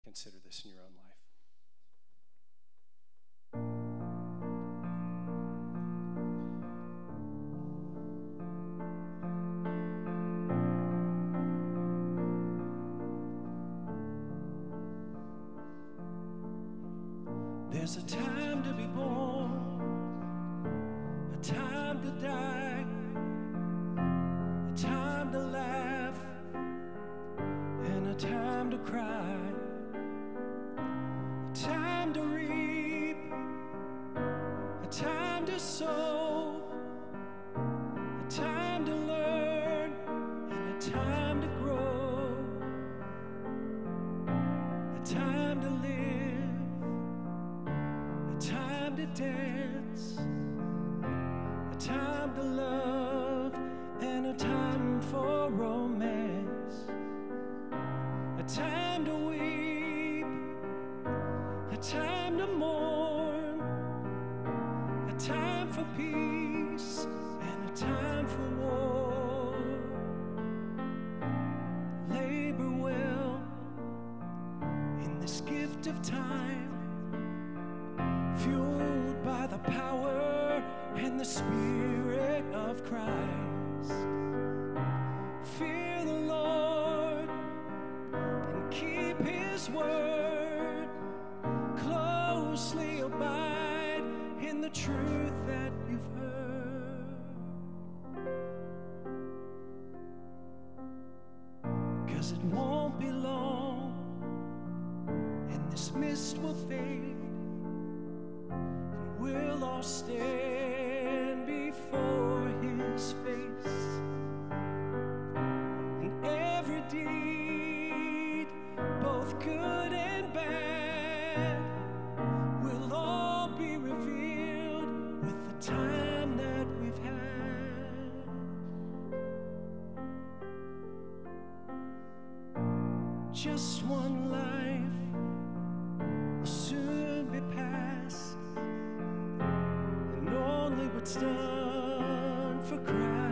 Consider this in your own life. There's a time to be born, a time to die, a time to laugh, and a time to cry, a time to reap, a time to sow, a time to learn, and a time to grow, a time to live, a time to dance, a time to love, and a time for romance, a time to weep, a time to mourn, a time for peace, and a time for war. Labor well in this gift of time, fueled by the power and the Spirit of Christ. Fear the Lord and keep His word. Closely abide in the truth that you've heard. 'Cause it won't be long, and this mist will fade, and we'll all stand before His face. And every deed, both good and bad, will all be revealed with the time that we've had. Just one life will soon be past, and only what's done for Christ